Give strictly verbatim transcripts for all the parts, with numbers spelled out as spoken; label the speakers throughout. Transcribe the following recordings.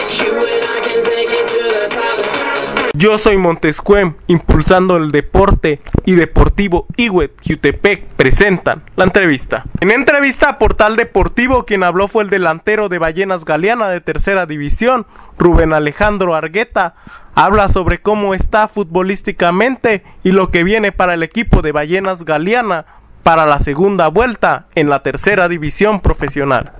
Speaker 1: Yo soy Montescuem, impulsando el deporte, y Deportivo Iwet Jutepec presentan la entrevista. En entrevista a Portal Deportivo, quien habló fue el delantero de Ballenas Galeana de tercera división, Rubén Alejandro Argueta. Habla sobre cómo está futbolísticamente y lo que viene para el equipo de Ballenas Galeana para la segunda vuelta en la tercera división profesional.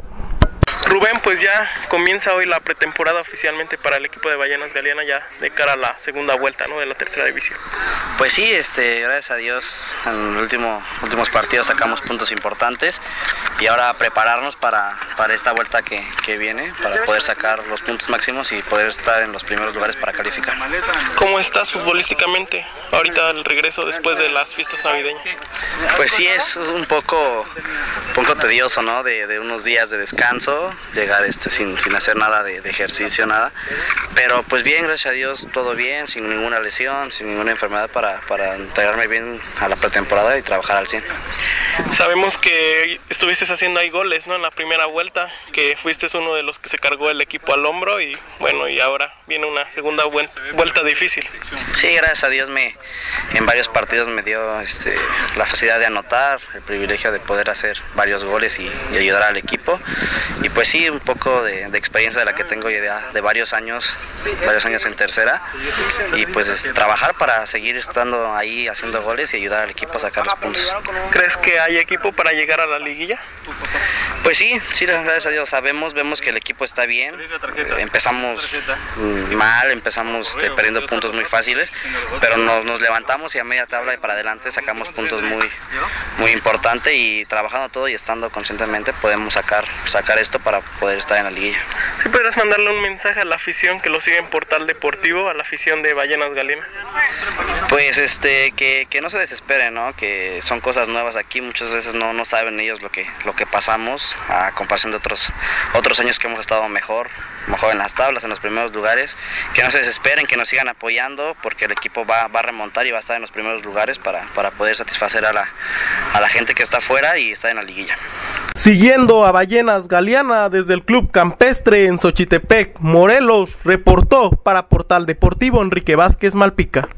Speaker 1: Rubén, pues ya comienza hoy la pretemporada oficialmente para el equipo de Ballenas Galeana, ya de cara a la segunda vuelta, ¿no?, de la tercera división.
Speaker 2: Pues sí, este, gracias a Dios en los último, últimos partidos sacamos puntos importantes y ahora prepararnos para, para esta vuelta que, que viene, para poder sacar los puntos máximos y poder estar en los primeros lugares para calificar.
Speaker 1: ¿Cómo estás futbolísticamente ahorita al regreso después de las fiestas navideñas?
Speaker 2: Pues sí, es un poco, un poco tedioso, ¿no?, de, de unos días de descanso, llegar este sin, sin hacer nada de, de ejercicio, nada, pero pues bien, gracias a Dios, todo bien, sin ninguna lesión, sin ninguna enfermedad para, para integrarme bien a la pretemporada y trabajar al cien.
Speaker 1: Sabemos que estuviste haciendo ahí goles, ¿no?, en la primera vuelta, que fuiste uno de los que se cargó el equipo al hombro y bueno, y ahora viene una segunda vuelta, vuelta difícil.
Speaker 2: Sí, gracias a Dios me, en varios partidos me dio este, la facilidad de anotar, el privilegio de poder hacer varios goles y, y ayudar al equipo, y pues sí, un poco de, de experiencia de la que tengo ya de varios años, varios años en tercera, y pues este, trabajar para seguir estando ahí haciendo goles y ayudar al equipo a sacar los puntos.
Speaker 1: ¿Crees que hay equipo para llegar a la liguilla?
Speaker 2: Pues sí, sí, gracias a Dios, sabemos, vemos que el equipo está bien, eh, empezamos mal, empezamos este, perdiendo puntos muy fáciles, pero nos, nos levantamos y a media tabla y para adelante sacamos puntos muy, muy importantes y trabajando todo y estando conscientemente podemos sacar, sacar esto para poder estar en la liguilla.
Speaker 1: ¿Sí podrás mandarle un mensaje a la afición que lo sigue en Portal Deportivo, a la afición de Ballenas Galeana?
Speaker 2: Pues este, que, que no se desesperen, ¿no?, que son cosas nuevas aquí, muchas veces no, no saben ellos lo que, lo que pasamos a comparación de otros, otros años que hemos estado mejor, mejor en las tablas, en los primeros lugares, que no se desesperen, que nos sigan apoyando porque el equipo va, va a remontar y va a estar en los primeros lugares para, para poder satisfacer a la, a la gente que está afuera y estar en la liguilla.
Speaker 1: Siguiendo a Ballenas Galeana desde el Club Campestre en Xochitepec, Morelos, reportó para Portal Deportivo Enrique Vázquez Malpica.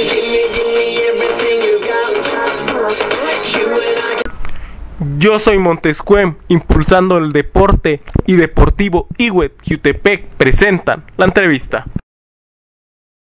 Speaker 1: Yo soy Montescuem, impulsando el deporte, y Deportivo Iwet Jutepec presentan la entrevista.